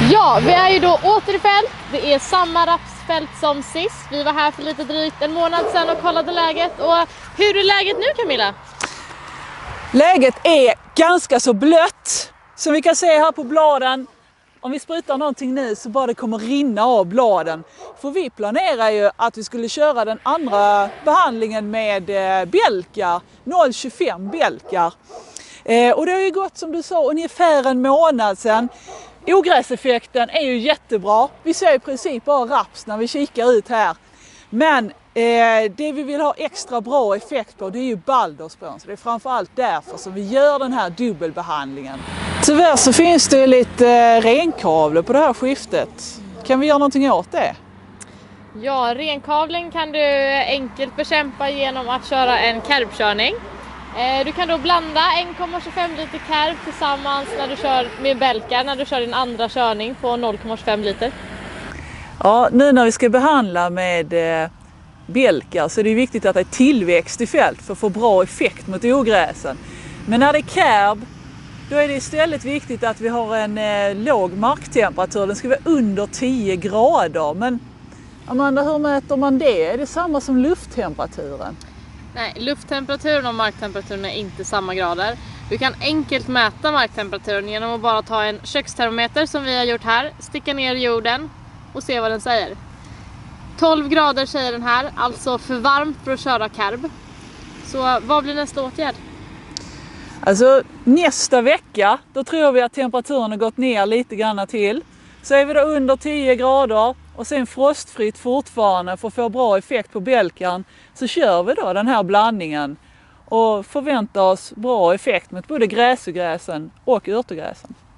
Ja, vi är ju då åter i fält. Det är samma rapsfält som sist. Vi var här för lite drygt en månad sedan och kollade läget. Och hur är läget nu, Camilla? Läget är ganska så blött. Som vi kan se här på bladen. Om vi sprutar någonting nu så bara det kommer rinna av bladen. För vi planerar ju att vi skulle köra den andra behandlingen med bjälkar. 0,25 bjälkar. Och det har ju gått, som du sa, ungefär en månad sedan. Ogräseffekten är ju jättebra. Vi ser i princip bara raps när vi kikar ut här. Men det vi vill ha extra bra effekt på, det är ju balderspån. Så det är framförallt därför som vi gör den här dubbelbehandlingen. Tyvärr så finns det lite renkavle på det här skiftet. Kan vi göra någonting åt det? Ja, renkavling kan du enkelt bekämpa genom att köra en kerbkörning. Du kan då blanda 1,25 liter kerb tillsammans när du kör med bälkar, när du kör din andra körning på 0,25 liter. Ja, nu när vi ska behandla med bjälkar så är det viktigt att det är tillväxt i fält för att få bra effekt mot ogräsen. Men när det är kerb, då är det istället viktigt att vi har en låg marktemperatur. Den ska vara under 10 grader. Men Amanda, hur mäter man det? Är det samma som lufttemperaturen? Nej, lufttemperaturen och marktemperaturen är inte samma grader. Du kan enkelt mäta marktemperaturen genom att bara ta en kökstermometer som vi har gjort här, sticka ner i jorden och se vad den säger. 12 grader säger den här, alltså för varmt för att köra kerb. Så vad blir nästa åtgärd? Alltså nästa vecka, då tror vi att temperaturen har gått ner lite grann till. Så är vi då under 10 grader och sen frostfritt fortfarande för att få bra effekt på bjälkan, så kör vi då den här blandningen och förväntar oss bra effekt mot både gräsogräsen och örtogräsen.